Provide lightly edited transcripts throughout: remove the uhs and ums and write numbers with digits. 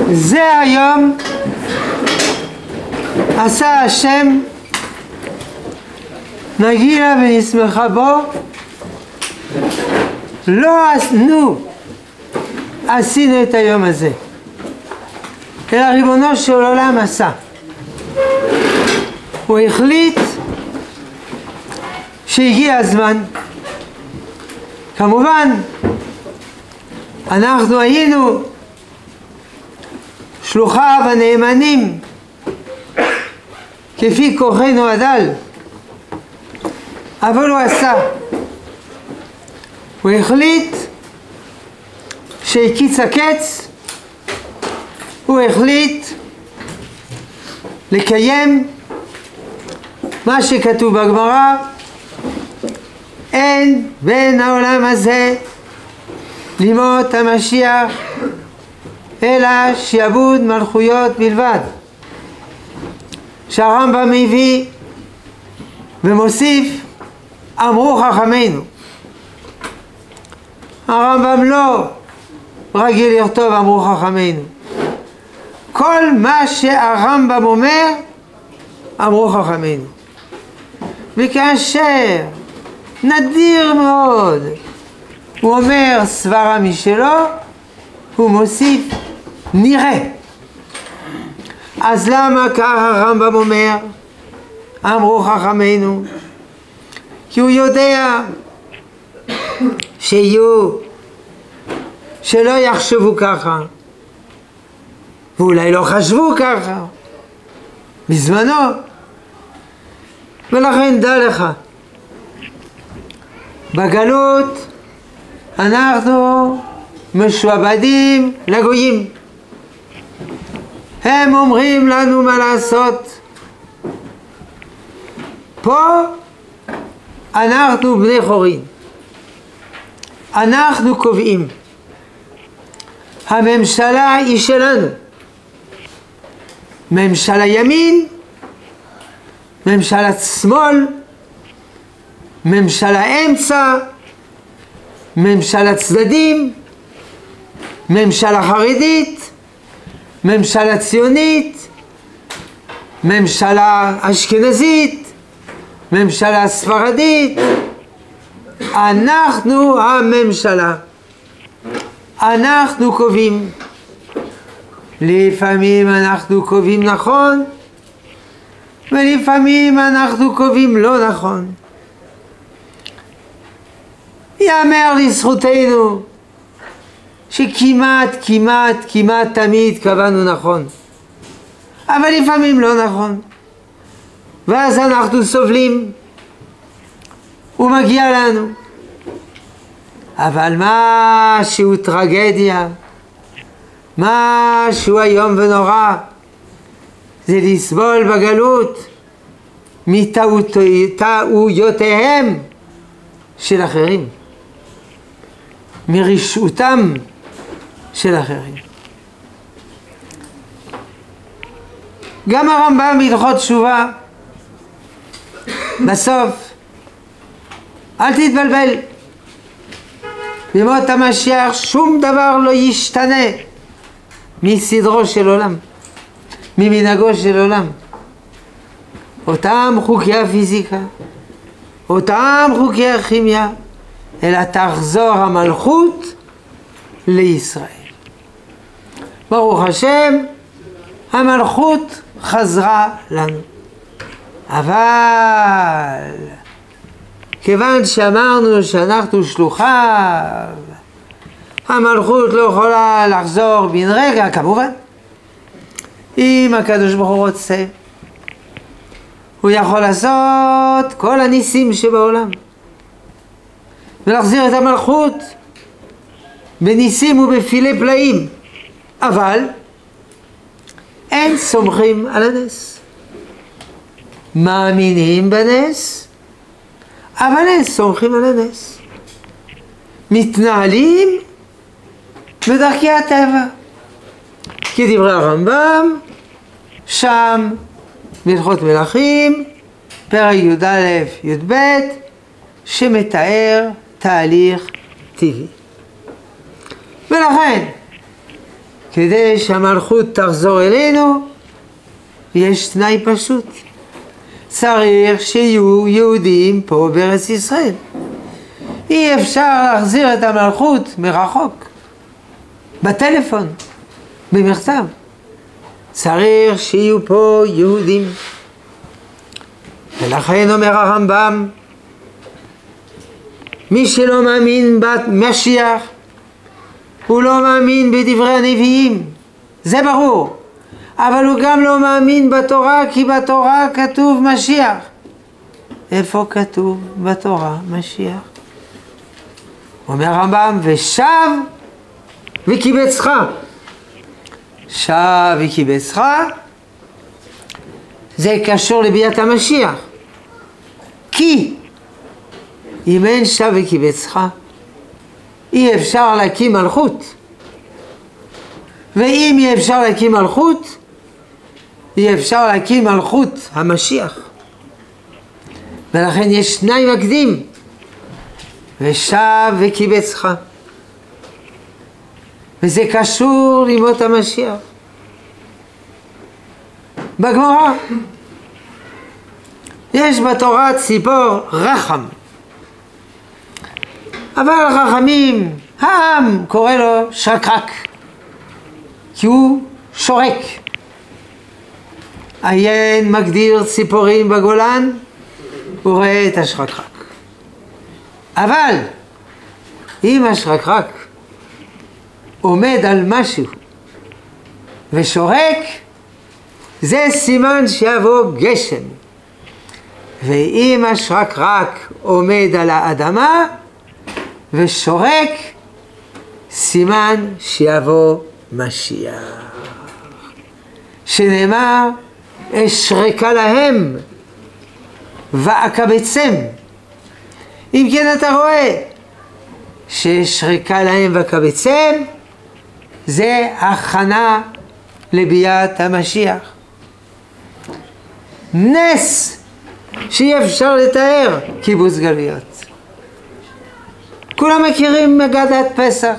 זה היום עשה השם, נגילה ונשמחה בו. לא עשינו את היום הזה, אלא ריבונו של עולם עשה. הוא החליט שהגיע הזמן. כמובן אנחנו היינו שלוחיו הנאמנים כפי כוחנו הדל, אבל הוא עשה. הוא החליט שהקיץ הקץ, הוא החליט לקיים מה שכתוב בגמרא: אין בין העולם הזה לימות המשיח אלא שיעבוד מלכויות בלבד. שהרמב"ם מביא ומוסיף: אמרו חכמינו. הרמב"ם לא רגיל לכתוב אמרו חכמינו. כל מה שהרמב"ם אומר אמרו חכמינו. וכאשר נדיר מאוד הוא אומר סברה משלו, הוא מוסיף נראה. אז למה כך הרמב"ם אומר אמרו חכמינו? כי הוא יודע שלא יחשבו ככה, ואולי לא חשבו ככה בזמנו, ולכן דע לך, בגלות אנחנו משועבדים לגויים. הם אומרים לנו מה לעשות. פה אנחנו בני חורין, אנחנו קובעים. הממשלה היא שלנו, ממשלה ימין, ממשלה שמאל, ממשלה אמצע, ממשלה צדדים, ממשלה חרדית, ממשלה ציונית, ממשלה אשכנזית, ממשלה ספרדית. אנחנו הממשלה, אנחנו קובעים. לפעמים אנחנו קובעים נכון, ולפעמים אנחנו קובעים לא נכון. יאמר לזכותנו שכמעט תמיד קבענו נכון, אבל לפעמים לא נכון, ואז אנחנו סובלים ומגיע לנו. אבל משהו טרגדיה, משהו איום ונורא, זה לסבול בגלות מטעויותיהם של אחרים, מרשעותם של אחרים. גם הרמב"ם בהלכות תשובה בסוף, אל תתבלבל, בימות המשיח שום דבר לא ישתנה מסדרו של עולם, ממנהגו של עולם. אותם חוקי הפיזיקה, אותם חוקי הכימיה, אלא תחזור המלכות לישראל. ברוך השם, המלכות חזרה לנו. אבל כיוון שאמרנו שאנחנו שלוחיו, המלכות לא יכולה לחזור בן רגע. כמובן, אם הקדוש ברוך הוא רוצה, הוא יכול לעשות כל הניסים שבעולם ולהחזיר את המלכות בניסים ובפילי פלאים, אבל אין סומכים על הנס. מאמינים בנס, אבל אין סומכים על הנס. מתנהלים בדרכי הטבע, כדברי הרמב"ם שם בהלכות מלכים פרק י"א י"ב, שמתאר תהליך טבעי. ולכן כדי שהמלכות תחזור אלינו, יש תנאי פשוט. צריך שיהיו יהודים פה בארץ ישראל. אי אפשר להחזיר את המלכות מרחוק, בטלפון, במכתב. צריך שיהיו פה יהודים. ולכן אומר הרמב"ם, מי שלא מאמין במשיח, הוא לא מאמין בדברי הנביאים, זה ברור. אבל הוא גם לא מאמין בתורה, כי בתורה כתוב משיח. איפה כתוב בתורה משיח? אומר הרמב"ם, ושב וקיבצך. שב וקיבצך, זה קשור לביאת המשיח. כי אם אין שב וקיבצך, אי אפשר להקים מלכות. ואם אי אפשר להקים מלכות, אי אפשר להקים מלכות המשיח. ולכן יש תנאי מקדים, ושב וקיבצך. וזה קשור לימות המשיח. בגמרא יש בתורה ציפור רחם, אבל חכמים, העם קורא לו שקרק, כי הוא שורק. עיין מגדיר ציפורים בגולן, הוא רואה את השרקרק. אבל אם השרקרק עומד על משהו ושורק, זה סימן שיבוא גשם. ואם השרקרק עומד על האדמה ושורק, סימן שיבוא משיח. שנאמר, אשרקה להם ואקבצם. אם כן אתה רואה שאשרקה להם ואקבצם, זה הכנה לביאת המשיח. נס שאי אפשר לתאר, קיבוץ גלויות. כולם מכירים מגדת פסח.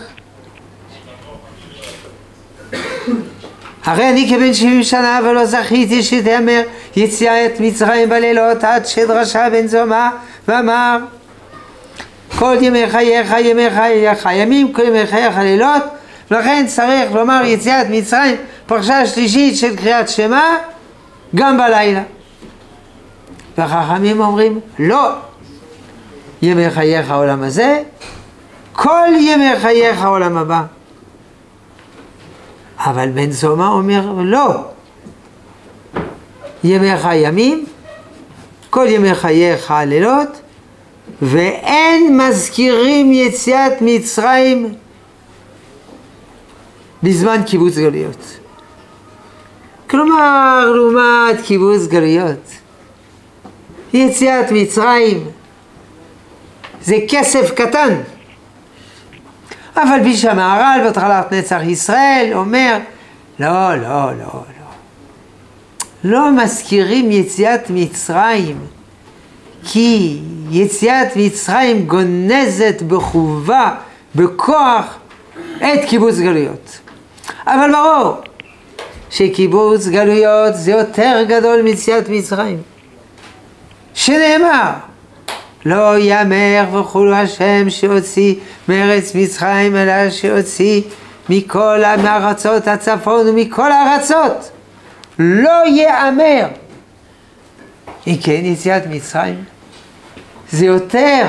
הרי אני כבן 70 שנה ולא זכיתי שתאמר יציאת מצרים בלילות עד שדרשה בן זומא ואמר כל ימי חייך ימי חייך ימים, כל ימי חייך לילות. ולכן צריך לומר יציאת מצרים, פרשה שלישית של קריאת שמע, גם בלילה. והחכמים אומרים לא, ימי חייך העולם הזה, כל ימי חייך העולם הבא. אבל בן זומא אומר לא, ימיך ימים, כל ימי חייך הלילות, ואין מזכירים יציאת מצרים בזמן קיבוץ גלויות. כלומר, לעומת קיבוץ גלויות, יציאת מצרים זה כסף קטן. אבל בשביל המהר"ל בהתחלת נצח ישראל אומר לא, לא, לא, לא. לא מזכירים יציאת מצרים, כי יציאת מצרים גונזת בחובה, בכוח, את קיבוץ גלויות. אבל ברור שקיבוץ גלויות זה יותר גדול מיציאת מצרים. שנאמר, לא יאמר וכולו השם שהוציא מארץ מצרים, אלא שהוציא מכל מארצות הצפון ומכל הארצות. לא יאמר. אם כן, יציאת מצרים זה יותר,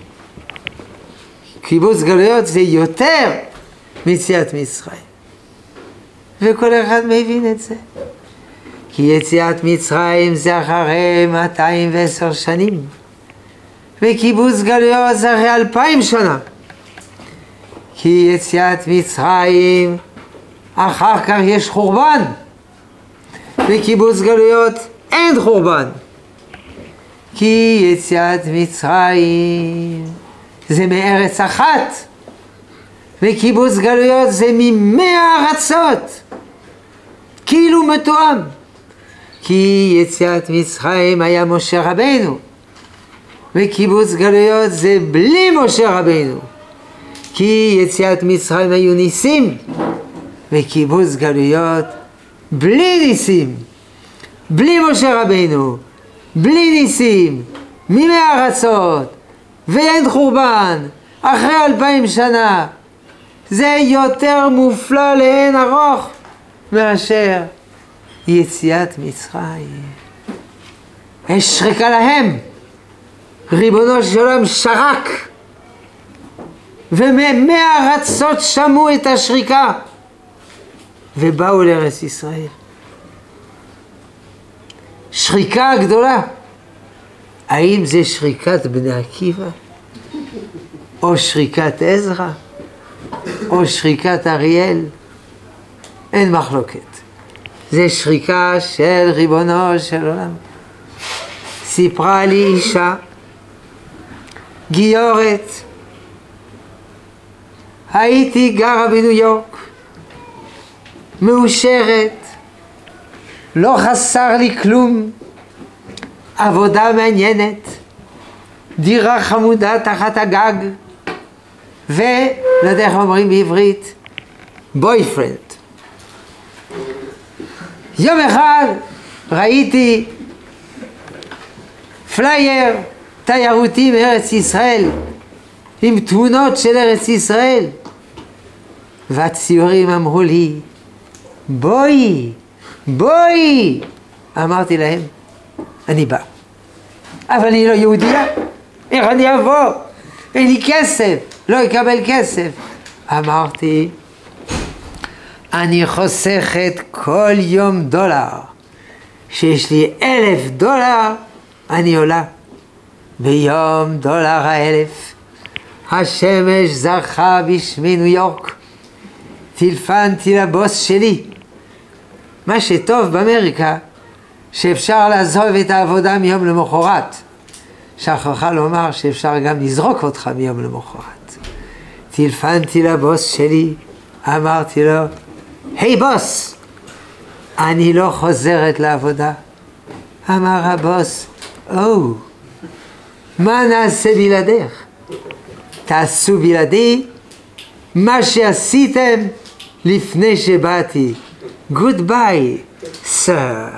קיבוץ גלויות זה יותר מיציאת מצרים. וכל אחד מבין את זה. כי יציאת מצרים זה אחרי 210 שנים. וקיבוץ גלויות זה אחרי 2000 שנה. כי יציאת מצרים אחר כך יש חורבן. וקיבוץ גלויות אין חורבן. כי יציאת מצרים זה מארץ אחת. וקיבוץ גלויות זה מ100 ארצות. כאילו מתואם. כי יציאת מצרים היה משה רבנו. וקיבוץ גלויות זה בלי משה רבנו. כי יציאת מצרים היו ניסים. וקיבוץ גלויות בלי ניסים, בלי משה רבינו, בלי ניסים, מימי ארצות, ואין חורבן, אחרי 2000 שנה. זה יותר מופלא לאין ארוך מאשר יציאת מצרים. השריקה להם, ריבונו של עולם שרק, וממי ארצות שמעו את השריקה ובאו לארץ ישראל. שריקה גדולה. האם זה שריקת בני עקיבא, או שריקת עזרא, או שריקת אריאל? אין מחלוקת. זה שריקה של ריבונו של עולם. סיפרה לי אישה, גיורת, הייתי גרה בניו יורק, מאושרת, לא חסר לי כלום, עבודה מעניינת, דירה חמודה תחת הגג, ולא יודע איך אומרים בעברית, בויפרנד. יום אחד ראיתי פלייר תיירותי מארץ ישראל, עם תמונות של ארץ ישראל, והציורים אמרו לי, בואי, בואי. אמרתי להם, אני בא, אבל אני לא יהודייה, איך אני אבוא? אין לי כסף, לא אקבל כסף. אמרתי, אני חוסכת כל יום $1. שיש לי $1,000, אני עולה. ביום $1,000 השמש זרחה בשמי ניו יורק. טלפנתי לבוס שלי. מה שטוב באמריקה, שאפשר לעזוב את העבודה מיום למחרת. שכחה לומר שאפשר גם לזרוק אותך מיום למחרת. טלפנתי לבוס שלי, אמרתי לו, היי בוס, אני לא חוזרת לעבודה. אמר הבוס, מה נעשה בלעדך? תעשו בלעדי מה שעשיתם לפני שבאתי. Goodbye, sir.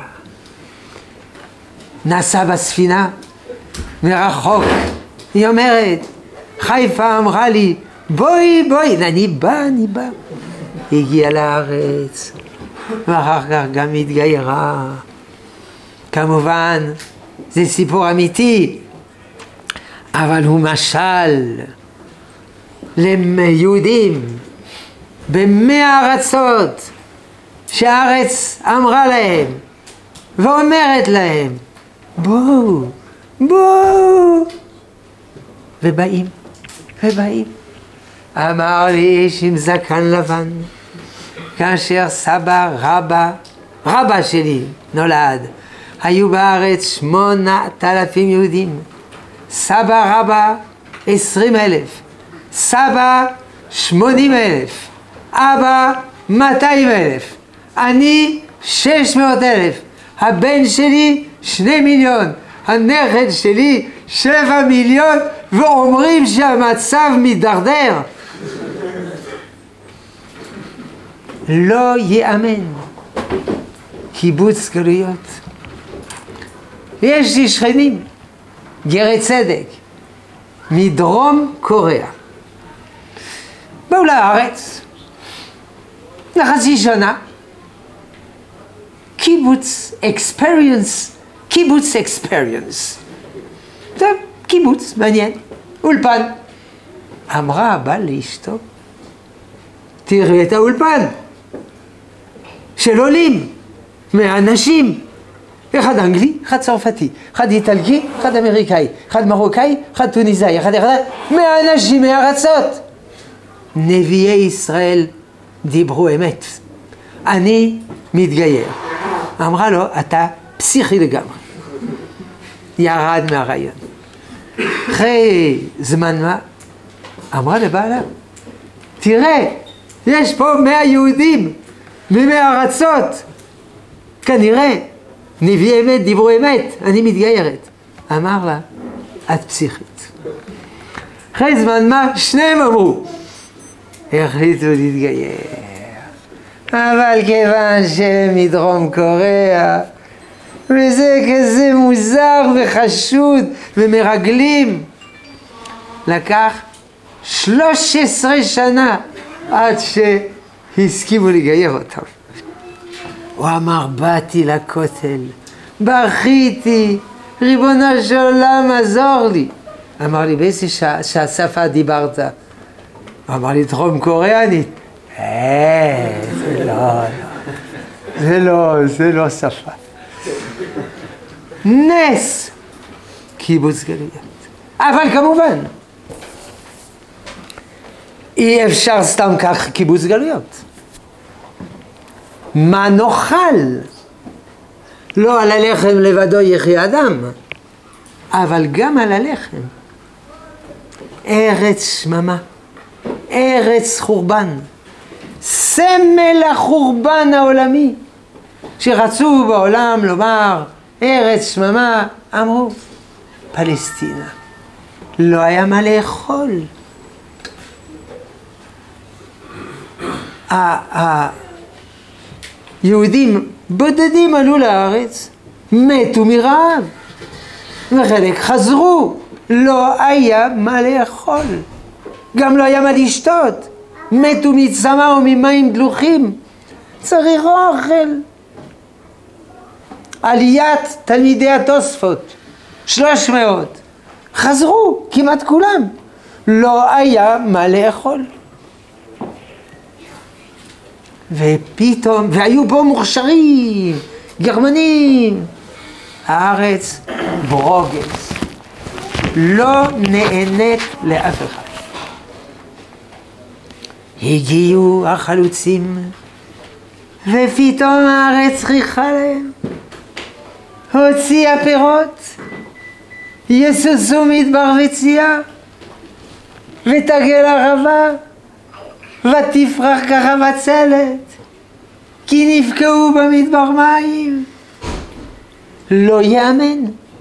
נסע בספינה, מרחוק. היא אומרת, חיפה אמרה לי, בואי, בואי. אני בא. הגיעה לארץ, ואחר כך גם התגיירה. כמובן, זה סיפור אמיתי, אבל הוא משל ליהודים במאה ארצות, שהארץ אמרה להם ואומרת להם, בואו, בואו. ובאים. אמר לי איש עם זקן לבן, כאשר סבא רבא שלי נולד, היו בארץ 8,000 יהודים. סבא רבא 20,000, סבא 80,000, אבא 200,000, אני 600,000, הבן שלי 2 מיליון, הנכד שלי 7 מיליון, ואומרים שהמצב מתדרדר. לא יאמן. קיבוץ גלויות. יש לי שכנים, גרי צדק, מדרום קוריאה. באו לארץ, לחצי שנה, קיבוץ אקספריאנס. טוב, קיבוץ, מעניין, אולפן. אמרה הבעל לאשתו, תראי את האולפן של עולים, מהאנשים, אחד אנגלי, אחד צרפתי, אחד איטלקי, אחד אמריקאי, אחד מרוקאי, אחד טוניסאי, אחד מהאנשים מהארצות. נביאי ישראל דיברו אמת. אני מתגייר. אמרה לו, אתה פסיכי לגמרי. ירד מהרעיון. אחרי זמן מה, אמרה לבעלה, תראה, יש פה 100 יהודים מ100 ארצות. כנראה, נביאי אמת, דיברו אמת, אני מתגיירת. אמר לה, את פסיכית. אחרי זמן מה, שניהם אמרו, החליטו להתגייר. אבל כיוון שמדרום קוריאה, וזה כזה מוזר וחשוד ומרגלים, לקח 13 שנה עד שהסכימו לגייר אותם. הוא אמר, באתי לכותל, בכיתי, ריבונו של עולם, עזור לי. אמר לי, באיזה שהשפה דיברת? הוא אמר לי, דרום קוריאנית. זה לא שפה. נס קיבוץ גלויות. אבל כמובן, אי אפשר סתם כך קיבוץ גלויות. מה נאכל? לא על הלחם לבדו יחיה אדם, אבל גם על הלחם. ארץ שממה, ארץ חורבן, סמל החורבן העולמי. שרצו בעולם לומר ארץ שממה, אמרו פלסטינה. לא היה מה לאכול. היהודים בודדים עלו לארץ, מתו מרעב, וחלק חזרו, לא היה מה לאכול, גם לא היה מה לשתות, מתו מצמא וממים דלוחים, צריך אוכל. עליית תלמידי התוספות, 300, חזרו כמעט כולם, לא היה מה לאכול. ופתאום, והיו פה מוכשרים, גרמנים, הארץ ברוגז, לא נהנית לאף אחד. הגיעו החלוצים, ופתאום הארץ ריחה להם, הוציאה פירות, יסוסו מדבר וצייה, ותגל ערבה, ותפרח כחבצלת, כי נפקעו במדבר מים. לא יאמן.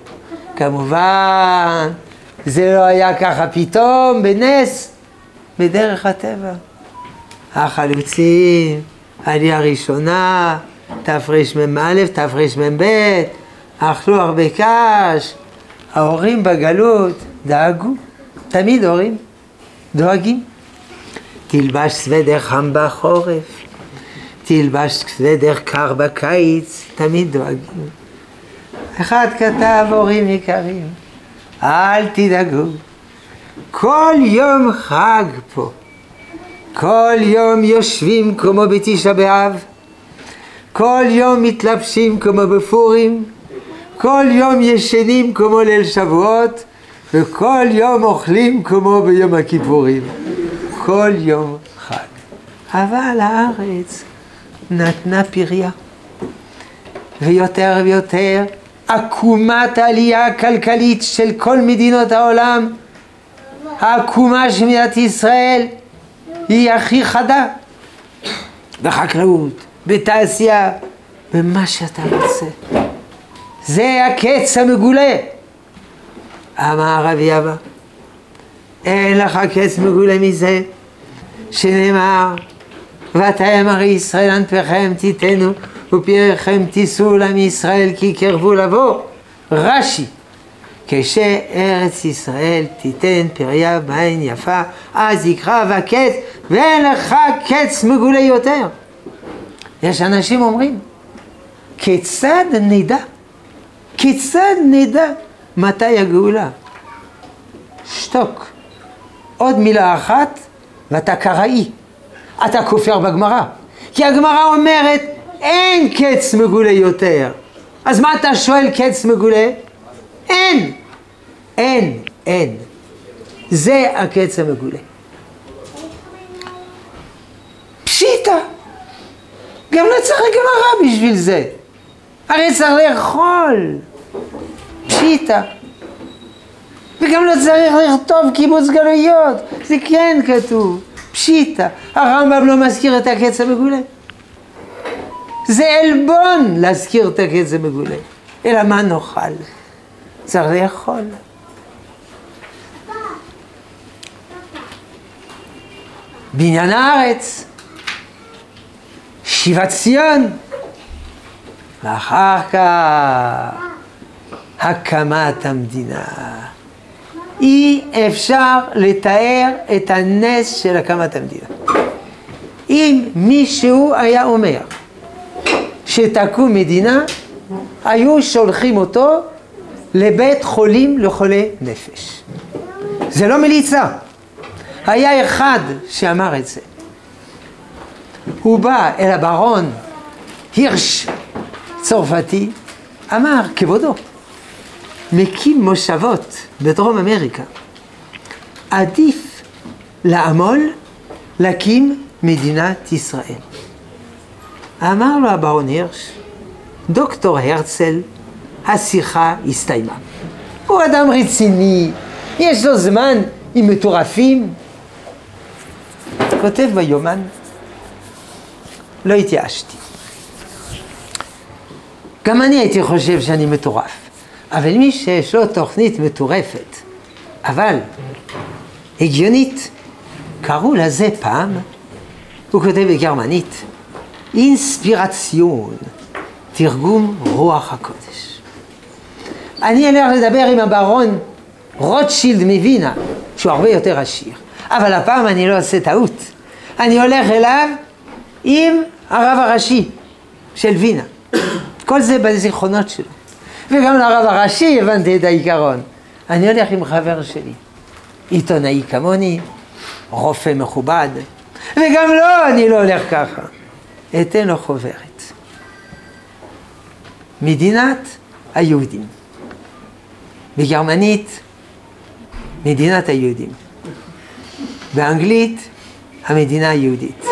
כמובן, זה לא היה ככה פתאום, בנס, בדרך הטבע. החלוצים, עלייה ראשונה, תרמ"א, תרמ"ב, אכלו הרבה קש, ההורים בגלות דאגו, תמיד הורים דואגים. תלבש סוודר חם בחורף, תלבש סוודר קר בקיץ, תמיד דואגים. אחד כתב, הורים יקרים, אל תדאגו, כל יום חג פה, כל יום יושבים כמו בתשעה באב, כל יום מתלבשים כמו בפורים, כל יום ישנים כמו ליל שבועות, וכל יום אוכלים כמו ביום הכיפורים. כל יום חג. אבל הארץ נתנה פריה, ויותר ויותר עקומת העלייה הכלכלית של כל מדינות העולם, העקומה של מדינת ישראל היא הכי חדה, בחקלאות, בתעשייה, במה שאתה רוצה. זה הקץ המגולה. אמר רבי אבא, אין לך קץ מגולה מזה, שנאמר, ותאם הרי ישראל ענפיכם תיתנו ופיכם תישאו לעם ישראל כי קרבו לבוא. רש"י, כשארץ ישראל תיתן פריה בעין יפה, אז יקרב הקץ ואין לך קץ מגולה יותר. יש אנשים אומרים, כיצד נדע? כיצד נדע מתי הגאולה? שתוק. עוד מילה אחת ואתה קראי. אתה כופר בגמרא. כי הגמרא אומרת אין קץ מגולה יותר. אז מה אתה שואל קץ מגולה? אין. אין. אין. זה הקץ המגולה. פשיטה. גם לא צריך גמרא בשביל זה. הרי צריך לאכול. פשיטה. וגם לא צריך לכתוב קיבוץ גלויות. זה כן כתוב. פשיטה. הרמב"ם לא מזכיר את הקץ המגולה. זה אלבון להזכיר את הקץ המגולה. אלא מה נאכל? צריך לאכול. בניין הארץ. שיבת ציון, ואחר כך הקמת המדינה. אי אפשר לתאר את הנס של הקמת המדינה. אם מישהו היה אומר שתקום מדינה, היו שולחים אותו לבית חולים לחולי נפש. זה לא מליצה. היה אחד שאמר את זה. הוא בא אל הברון הירש צרפתי, אמר, כבודו, מקים מושבות בדרום אמריקה. עדיף לעמול להקים מדינת ישראל. אמר לו הברון הירש, דוקטור הרצל, השיחה הסתיימה. הוא אדם רציני, יש לו זמן עם מטורפים. כותב ביומן, לא התייאשתי. גם אני הייתי חושב שאני מטורף, אבל מי שיש לו תוכנית מטורפת, אבל הגיונית, קראו לזה פעם, הוא כותב בגרמנית, אינספירציון, תרגום רוח הקודש. אני אלך לדבר עם הברון רוטשילד מווינה, שהוא הרבה יותר עשיר, אבל הפעם אני לא עושה טעות. אני הולך אליו עם הרב הראשי של וינה. כל זה בזיכרונות שלו. וגם לרב הראשי הבנתי את העיקרון. אני הולך עם חבר שלי, עיתונאי כמוני, רופא מכובד, וגם לא, אני לא הולך ככה. אתן לו חוברת. מדינת היהודים. בגרמנית, מדינת היהודים. באנגלית, המדינה היהודית.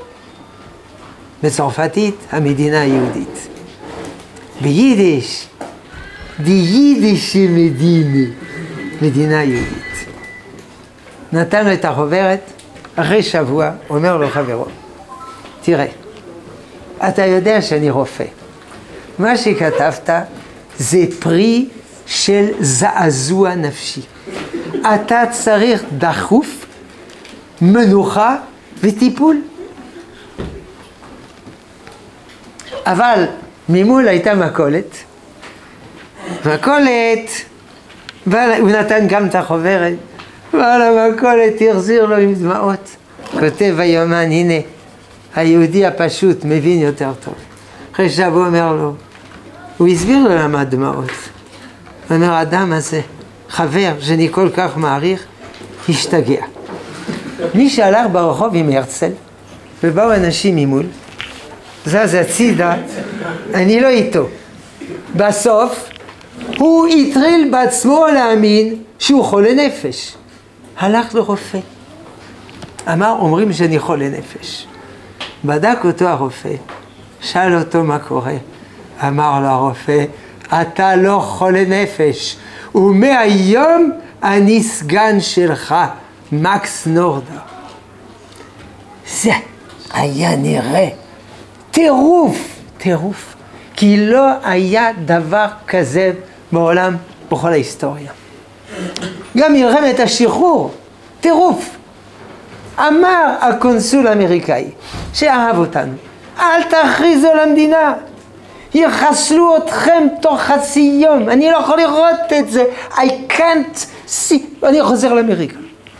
בצרפתית, המדינה היהודית. ביידיש, די יידישי מדינה, מדינה יהודית. נתן לו את החוברת, אחרי שבוע, אומר לו חברו, תראה, אתה יודע שאני רופא. מה שכתבת זה פרי של זעזוע נפשי. אתה צריך דחוף, מנוחה וטיפול. אבל ממול הייתה מכולת. מכולת, הוא נתן גם את החוברת, ועל המכולת החזיר לו עם דמעות. כותב היומן, הנה, היהודי הפשוט מבין יותר טוב. אחרי שבוע אומר לו, הוא הסביר לו למה דמעות. הוא אומר, האדם הזה, חבר שאני כל כך מעריך, השתגע. מי שהלך ברחוב עם הרצל, ובאו אנשים ממול, זז הצידה, אני לא איתו. בסוף, הוא התחיל בעצמו להאמין שהוא חולה נפש. הלך לרופא. אמר, אומרים שאני חולה נפש. בדק אותו הרופא, שאל אותו מה קורה. אמר לו הרופא, אתה לא חולה נפש, ומהיום אני סגן שלך, מקס נורדה. זה היה נראה טירוף, טירוף, כי לא היה דבר כזה בעולם בכל ההיסטוריה. גם מלחמת השחרור, טירוף. אמר הקונסול האמריקאי שאהב אותנו, אל תכריזו למדינה, יחסלו אתכם תוך חצי יום, אני לא יכול לראות את זה, I can't see, אני חוזר לאמריקה.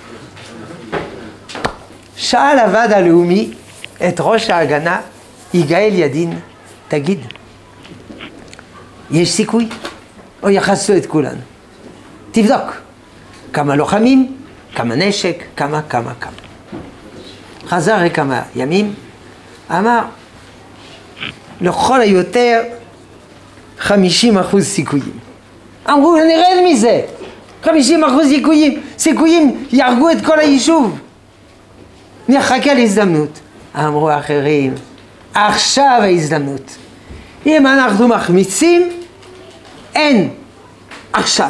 שאל הוועד הלאומי את ראש ההגנה, יגאל ידין, תגיד, יש סיכוי או יחסלו את כולנו? תבדוק, כמה לוחמים, כמה נשק, כמה. חזר לכמה ימים, אמר, לכל היותר 50% סיכויים. אמרו, נרד מזה, 50% סיכויים יהרגו את כל היישוב. נחכה להזדמנות. אמרו אחרים, עכשיו ההזדמנות. אם אנחנו מחמיצים, אין. עכשיו.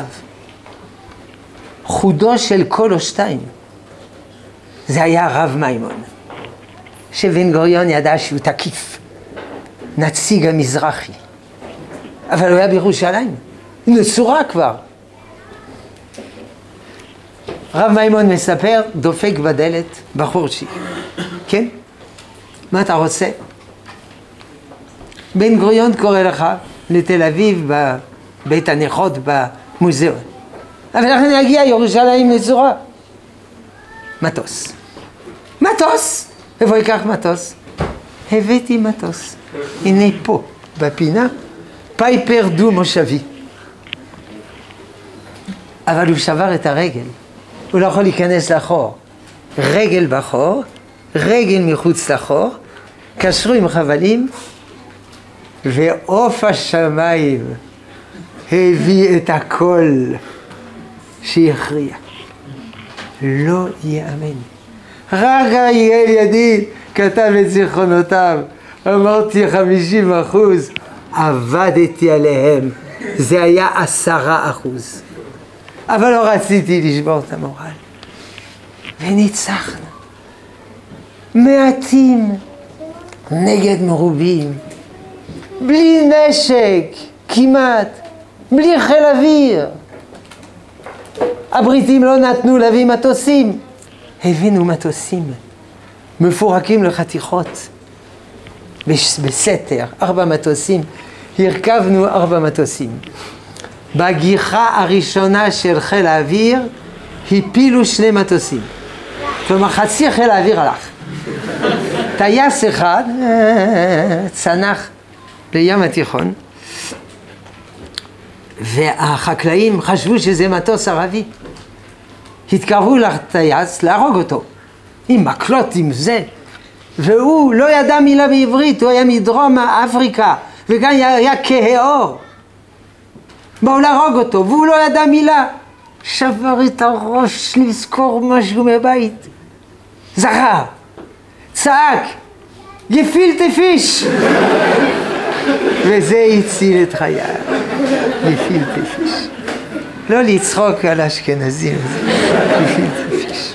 חודו של כל שתיים. זה היה רב מימון. שבן גוריון ידע שהוא תקיף. נציג המזרחי. אבל הוא היה בירושלים. נצורה כבר. רב מימון מספר, דופק בדלת, בחור שיעי. כן? מה אתה רוצה? בן גוריון קורא לך לתל אביב בבית הנכות במוזיאון. אבל אנחנו נגיע ירושלים נצורה. מטוס. מטוס! איפה ייקח מטוס? הבאתי מטוס. הנה פה, בפינה, פייפר דו מושבי. אבל הוא שבר את הרגל. הוא לא יכול להיכנס לחור. רגל בחור, רגל מחוץ לחור, קשרו עם חבלים, ועוף השמיים הביא את הכל שהכריע. לא יאמן. רק אריאל ידיד כתב את זיכרונותיו, אמרתי 50%, עבדתי עליהם, זה היה 10%. אבל לא רציתי לשבור את המורל. וניצחנו. מעטים נגד מרובים. בלי נשק, כמעט. בלי חיל אוויר. הבריטים לא נתנו להביא מטוסים. הבאנו מטוסים. מפורקים לחתיכות. בסתר, 4 מטוסים. הרכבנו 4 מטוסים. בגיחה הראשונה של חיל האוויר, הפילו 2 מטוסים. כלומר, חצי חיל האוויר הלך. טייס אחד צנח לים התיכון, והחקלאים חשבו שזה מטוס ערבי. התקרבו לטייס להרוג אותו, עם מקלות, עם זה. והוא לא ידע מילה בעברית, הוא היה מדרום אפריקה, וגם היה כהאור. באו להרוג אותו, והוא לא ידע מילה. שבר את הראש לזכור משהו מהבית. זכר, צעק, גפילטע פיש. וזה הציל את חייו. גפילטע פיש. לא לצחוק על האשכנזים. גפילטע פיש.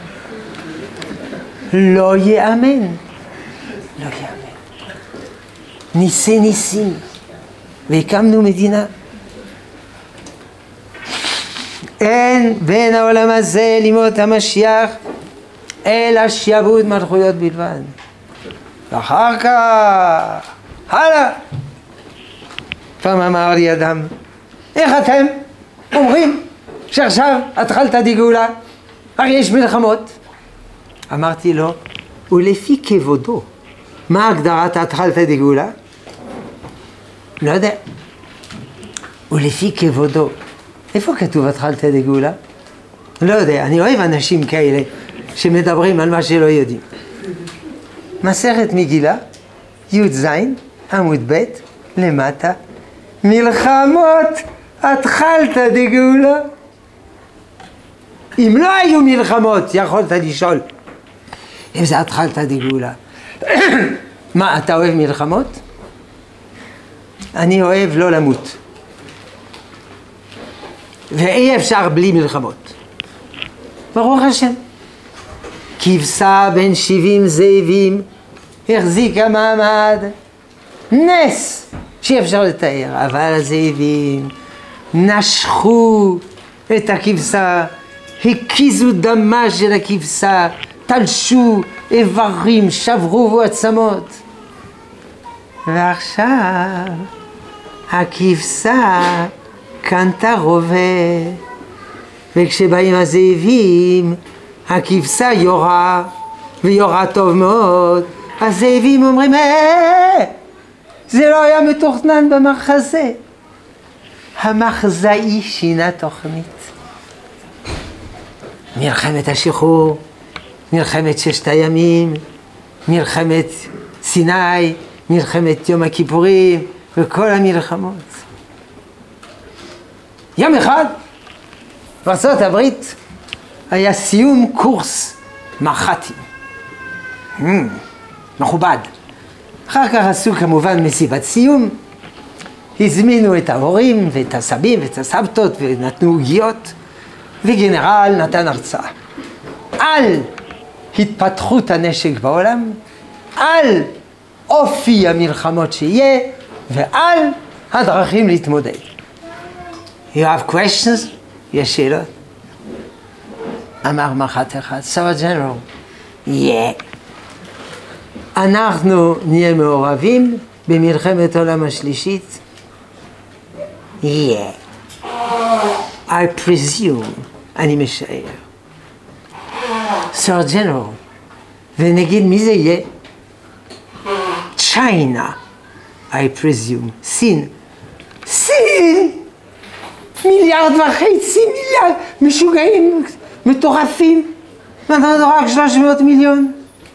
לא יאמן. לא יאמן. ניסי ניסים. והקמנו מדינה. אין בין העולם הזה לימות המשיח אלא שיעבוד מלכויות בלבד. ואחר כך, הלאה. פעם אמר לי אדם, איך אתם אומרים שעכשיו התחלת גאולה? הרי יש מלחמות. אמרתי לו, ולפי כבודו, מה הגדרת התחלת גאולה? לא יודע. ולפי כבודו. איפה כתוב התחלת גאולה? לא יודע, אני אוהב אנשים כאלה שמדברים על מה שלא יודעים. מסכת מגילה, י"ז, עמוד ב', למטה, מלחמות התחלת גאולה. אם לא היו מלחמות, יכולת לשאול, אם זה התחלת גאולה. מה, אתה אוהב מלחמות? אני אוהב לא למות. ואי אפשר בלי מלחמות. ברוך השם. כבשה בין 70 זאבים החזיקה מעמד. נס שאי אפשר לתאר. אבל הזאבים נשכו את הכבשה, הקיזו דמה של הכבשה, תלשו איברים, שברו עצמות. ועכשיו הכבשה קנתה רובה, וכשבאים הזאבים, הכבשה יורה, ויורה טוב מאוד. הזאבים אומרים, זה לא היה מתוכנן במחזה. המחזאי שינה תוכנית. מלחמת השחרור, מלחמת 6 הימים, מלחמת סיני, מלחמת יום הכיפורים, וכל המלחמות. יום אחד, בארצות הברית, היה סיום קורס מח"טים. מכובד. אחר כך עשו כמובן מסיבת סיום. הזמינו את ההורים ואת הסבים ואת הסבתות ונתנו עוגיות. וגנרל נתן הרצאה. על התפתחות הנשק בעולם, על אופי המלחמות שיהיה, ועל הדרכים להתמודד. You have questions? יש שאלות? אמר מח"ט אחד, So General, אנחנו נהיה מעורבים במלחמת העולם השלישית? Yeah. I presume, אני משער. סר ג'נרל. ונגיד מי זה יהיה? צ'יינה. I presume. סין. סין! 1.5 מיליארד, משוגעים, מטורפים. נתנו רק 300 מיליון.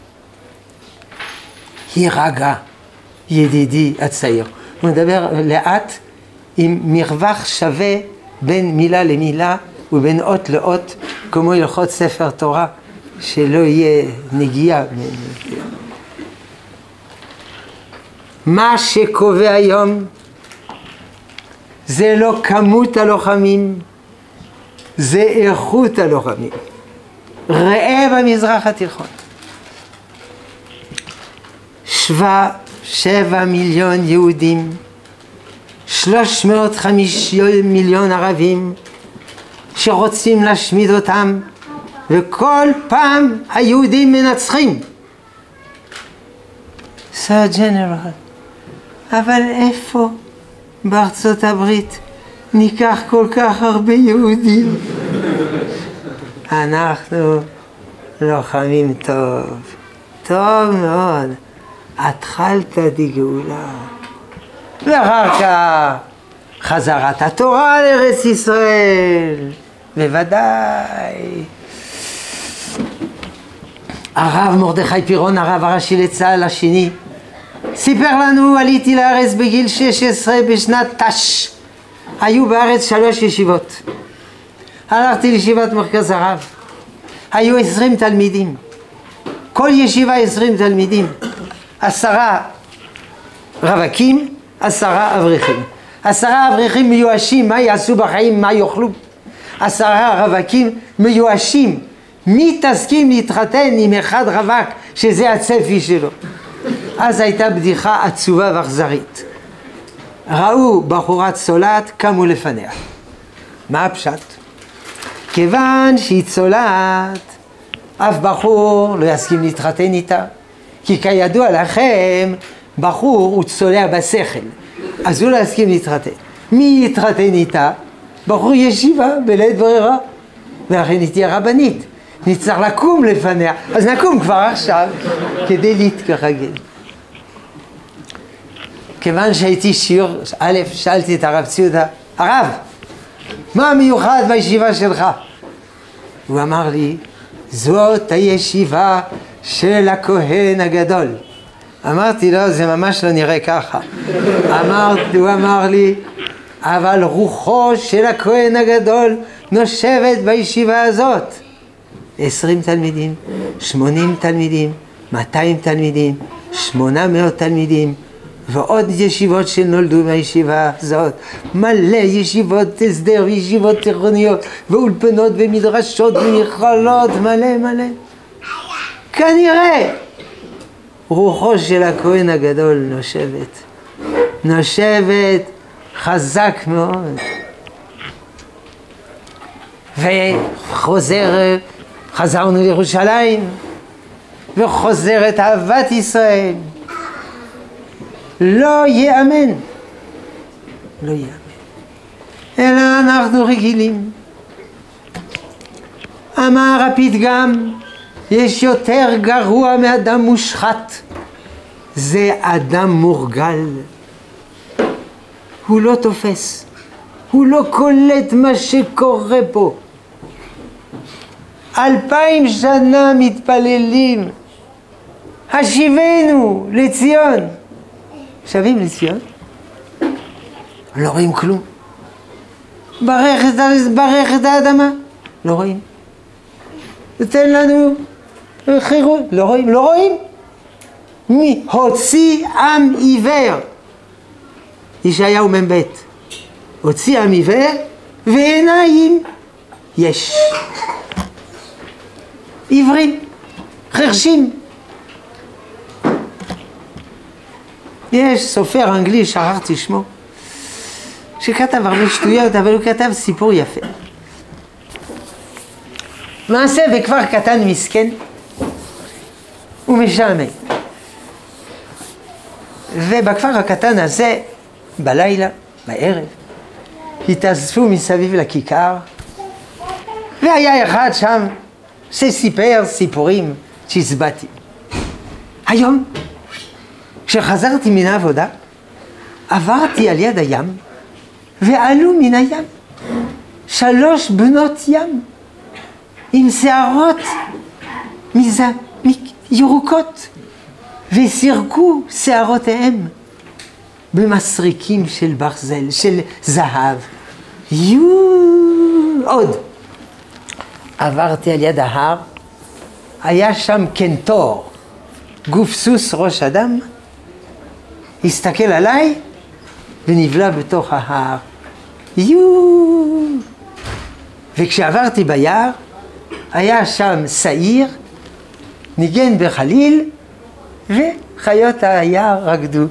הירגע, ידידי הצעיר. הוא מדבר לאט עם מרווח שווה בין מילה למילה ובין אות לאות, כמו הלכות ספר תורה, שלא יהיה נגיעה. מה שקובע היום זה לא כמות הלוחמים, זה איכות הלוחמים. ראה במזרח התיכון. 7 מיליון יהודים, 350 מיליון ערבים שרוצים להשמיד אותם, וכל פעם היהודים מנצחים. סר ג'נרל, אבל איפה בארצות הברית ניקח כל כך הרבה יהודים? אנחנו לוחמים טוב, טוב מאוד. התחלת דגאולה. ואחר כך חזרת התורה לארץ ישראל. בוודאי. הרב מרדכי פירון, הרב הראשי לצה"ל השני, סיפר לנו, עליתי לארץ בגיל 16 בשנת תש. היו בארץ 3 ישיבות. הלכתי לישיבת מרכז הרב. היו 20 תלמידים. כל ישיבה 20 תלמידים. 10 רווקים, 10 אברכים. 10 אברכים מיואשים, מה יעשו בחיים, מה יאכלו. 10 רווקים מיואשים. מי תסכים להתחתן עם אחד רווק שזה הצפי שלו? אז הייתה בדיחה עצובה ואכזרית. ראו בחורה צולעת, קמו לפניה. מה הפשט? כיוון שהיא צולעת, אף בחור לא יסכים להתחתן איתה. כי כידוע לכם, בחור הוא צולע בשכל, אז הוא לא יסכים להתחתן. מי יתחתן איתה? בחור ישיבה בלית ברירה, ולכן היא תהיה רבנית. נצטרך לקום לפניה, אז נקום כבר עכשיו כדי להתרגל. כיוון שהייתי שיעור א', שאלתי את הרב ציודה, הרב, מה המיוחד בישיבה שלך? הוא אמר לי, זאת הישיבה של הכהן הגדול. אמרתי לו, זה ממש לא נראה ככה. הוא אמר לי, אבל רוחו של הכהן הגדול נושבת בישיבה הזאת. 20 תלמידים, 80 תלמידים, 200 תלמידים, 800 תלמידים, ועוד ישיבות שנולדו מהישיבה הזאת. מלא ישיבות הסדר וישיבות תיכוניות, ואולפנות ומדרשות ומכללות, מלא. כנראה רוחו של הכהן הגדול נושבת חזק מאוד. חזרנו לירושלים, וחוזרת אהבת ישראל. לא יאמן, אלא אנחנו רגילים. אמר הפתגם, יש יותר גרוע מאדם מושחת, זה אדם מורגל. הוא לא תופס, הוא לא קולט מה שקורה פה. 2000 שנה מתפללים, השיבנו לציון. שבים לציון? לא רואים כלום. ברך את האדמה, לא רואים. תתן לנו חירות, לא רואים. מי הוציא עם עיוור? ישעיהו מ"ב. הוציא עם עיוור ועיניים יש. עיוורים, חרשים. יש סופר אנגלי, שכחתי שמו, שכתב הרבה שטויות, אבל הוא כתב סיפור יפה. מעשה בכפר קטן מסכן ומשעמם. ובכפר הקטן הזה, בלילה, בערב, התאספו מסביב לכיכר, והיה אחד שם שסיפר סיפורים שהסבתי. היום, כשחזרתי מן העבודה, עברתי על יד הים, ועלו מן הים 3 בנות ים, עם שערות ירוקות, וסירקו שערותיהם במסריקים של ברזל, של זהב. עוד. עברתי על יד ההר, היה שם קנטור, גוף סוס ראש אדם, הסתכל עליי ונבלע בתוך ההר. וכשעברתי ביער, היה שם שעיר, ניגן בחליל, וחיות היער רקדו.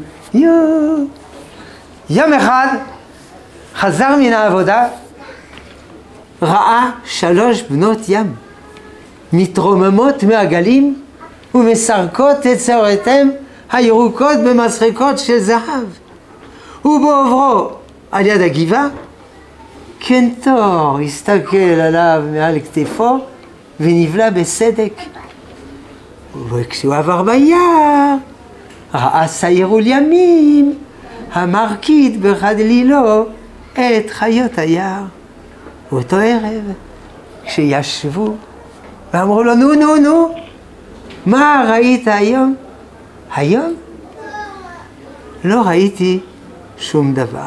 יום אחד חזר מן העבודה, ראה 3 בנות ים, מתרוממות מהגלים ומסרקות את שערותיהם הירוקות במסריקות של זהב. ובעוברו על יד הגבעה, קנטור הסתכל עליו מעל כתפו ונבלע בסדק. וכשהוא עבר ביער, ראה שעיר ולימים המרקיד בחדלילו את חיות היער. באותו ערב, כשישבו ואמרו לו, נו, מה ראית היום? היום? לא ראיתי שום דבר.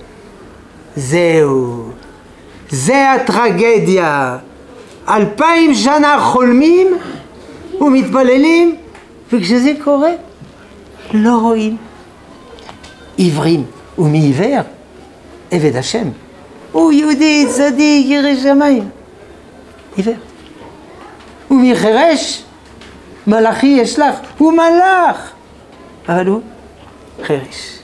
זהו, זה הטרגדיה. 2000 שנה חולמים ומתפללים, וכשזה קורה, לא רואים. עיוורים, ומעיוור, עבד השם. הוא יהודי, צדיק, ירא שמיים. עיוור. ומחרש, מלאכי ישלח. הוא מלאך, אבל הוא חרש.